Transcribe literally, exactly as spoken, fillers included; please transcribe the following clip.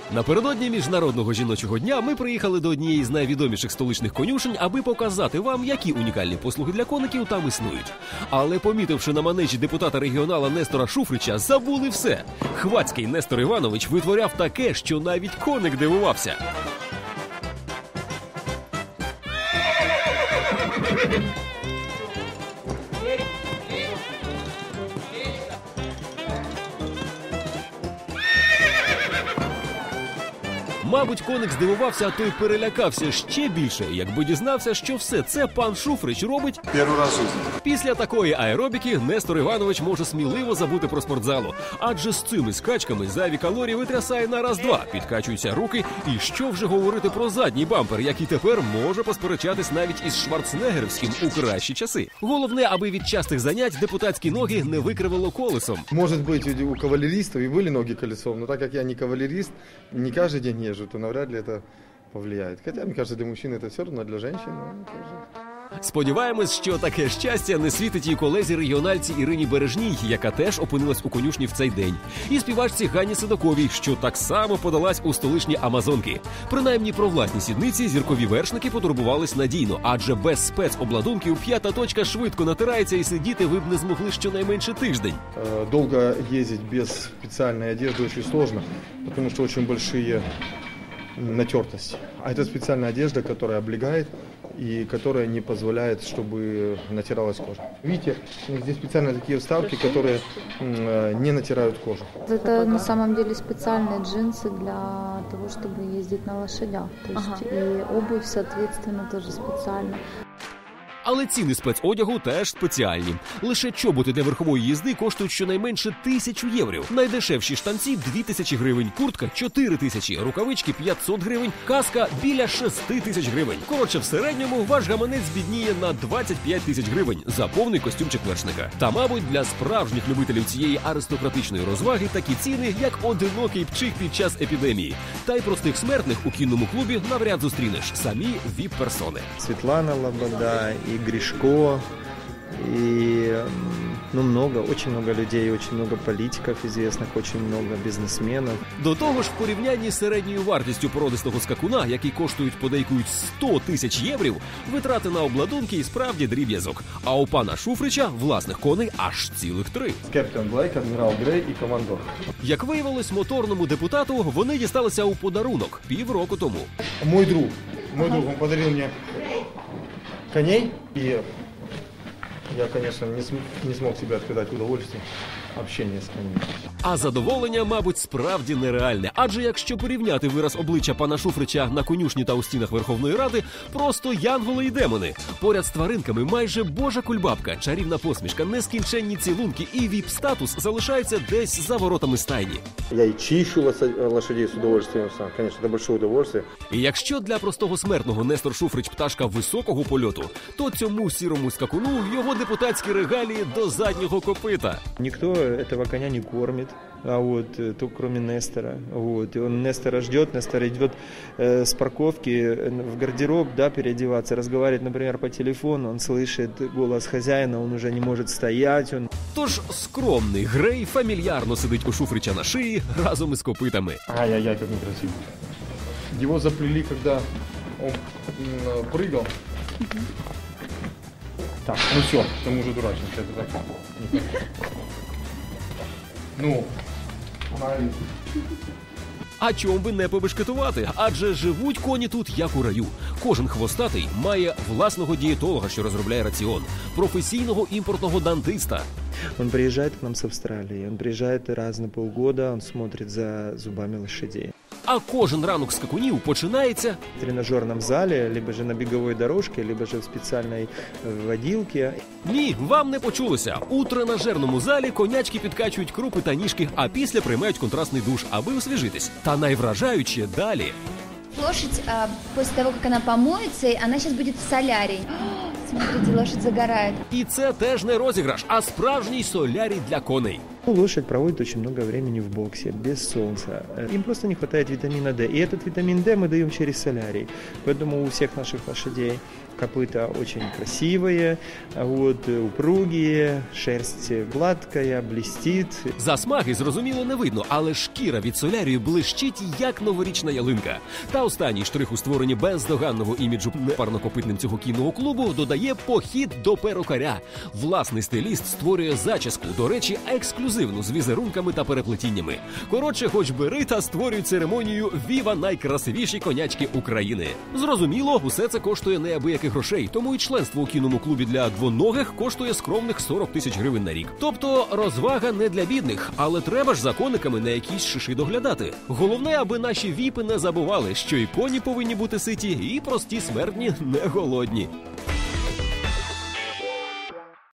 Напередодні Міжнародного жіночого дня ми приїхали до однієї з найвідоміших столичних конюшень, аби показати вам, які унікальні послуги для коників там існують. Але помітивши на манежі депутата-регіонала Нестора Шуфрича, забули все. Хвацький Нестор Іванович витворяв таке, що навіть коник дивувався. Мабуть, коник здивувався, а то й перелякався ще більше, якби дізнався, що все це пан Шуфрич робить перший раз. Після такої аеробіки Нестор Іванович може сміливо забути про спортзалу. Адже з цими скачками зайві калорії витрясає на раз-два, підкачуються руки, і що вже говорити про задній бампер, який тепер може посперечатись навіть із Шварценеггерівським у кращі часи. Головне, аби від частих занять депутатські ноги не викривило колесом. Може бути, у кавалеристів і були ноги колесом, але так як я не кавалерист, не кожен день езжу, то навряд ли это повлияет. Хотя, мне кажется, для мужчин это все равно, для женщин тоже. Сподіваємось, що таке щастя не світить її колезі регіональці Ірині Бережній, яка теж опинилась у конюшні в цей день. І співачці Ганні Седоковій, що так само подалась у столичні Амазонки. Принаймні про власні сідниці зіркові вершники потурбувались надійно, адже без спецобладунків п'ята точка швидко натирається і сидіти ви б не змогли щонайменше тиждень. Довго їздити без спеціальної одежди дуже сложно, тому що дуже великі натертость. А это специальная одежда, которая облегает и которая не позволяет, чтобы натиралась кожа. Видите, здесь специально такие вставки, которые не натирают кожу. Это на самом деле специальные джинсы для того, чтобы ездить на лошадях. То есть ага. И обувь, соответственно, тоже специальная. Але ціни спецодягу теж спеціальні. Лише чоботи для верхової їзди коштують щонайменше тисячу євро. Найдешевші штанці – дві тисячі гривень, куртка – чотири тисячі, рукавички – п'ятсот гривень, каска – біля шести тисяч гривень. Коротше, в середньому ваш гаманець збідніє на двадцять п'ять тисяч гривень за повний костюмчик вершника. Та, мабуть, для справжніх любителів цієї аристократичної розваги такі ціни, як одинокий пчих під час епідемії. Та й простих смертних у кінному клубі навряд зустрінеш. Самі віп-персони. Світлана Лобода і Гришко, и ну, много, очень много людей, очень много политиков известных, очень много бизнесменов. До того ж, в порівнянні з середньою вартістю породистого скакуна, які коштують подейкують сто тисяч єврів, витрати на обладунки і справді дріб'язок. А у пана Шуфрича власних коней аж цілих три. Кептен Блейк, адмірал Грей і командор. Як виявилось, моторному депутату вони дісталися у подарунок півроку тому. Мой друг, мой друг, він подарив мені коней, и я, конечно, не смог, не смог себе отказать удовольствие общения с коньми. А задоволення, мабуть, справді нереальне. Адже якщо порівняти вираз обличчя пана Шуфрича на конюшні та у стінах Верховної Ради, просто янголи і демони. Поряд з тваринками майже божа кульбабка, чарівна посмішка, нескінченні цілунки і віп-статус залишається десь за воротами стайні. Я і чищу лошадей з удовольствием сам, конечно, це велике удовольствие. І якщо для простого смертного Нестор Шуфрич пташка високого польоту, то цьому сірому скакуну його депутатські регалії до заднього копита. Ніхто этого коня не кормит, а вот только кроме Нестора. Вот. И он Нестора ждет, Нестор идет э, с парковки в гардероб, да, переодеваться, разговаривает, например, по телефону, он слышит голос хозяина, он уже не может стоять. Он... Тож скромний Грей фамільярно сидить у Шуфрича на шиї разом із копитами. Ай-яй-яй, как некрасиво. Его заплели, когда он прыгал. Так, ну все, там уже дурачимся, это так. Ну, навіть. А чом би не побешкетувати? Адже живуть коні тут як у раю. Кожен хвостатий має власного дієтолога, що розробляє раціон, професійного імпортного дантиста. Он приезжает к нам с Австралии, он приезжает раз на полгода, он смотрит за зубами лошадей. А кожен ранок скакунів починається в тренажерном зале, либо же на беговой дорожке, либо же в специальной водилке. Ні, вам не почулося. У тренажерному залі конячки підкачують крупи та ніжки, а після приймають контрастний душ, аби освіжитись. Та найвражаюче далі. Лошадь, а, после того, как она помоется, она сейчас будет в солярии. Смотрите, лошадь загорает. І це теж не розіграш, а справжній солярій для коней. Лошадь проводит очень много времени в боксе, без солнца. Им просто не хватает витамина D. И этот витамин D мы даем через солярий. Поэтому у всех наших лошадей копыта очень красивые, вот, упругие, шерсть гладкая, блестит. Засмаги, зрозуміло, не видно, але шкіра від солярію блищить, як новорічна ялинка. Та останній штрих у створенні бездоганного іміджу парнокопитним цього кінного клубу додає похід до перукаря. Власний стиліст створює зачіску, до речі, ексклюзивну, з візерунками та переплетіннями. Коротше, хоч бери та створюй церемонію «Віва найкрасивіші конячки України». Зрозуміло, усе це коштує неабияких грошей, тому і членство у кінному клубі для двоногих коштує скромних сорок тисяч гривень на рік. Тобто розвага не для бідних, але треба ж за кониками на якісь шиши доглядати. Головне, аби наші віпи не забували, що і коні повинні бути ситі, і прості смертні не голодні.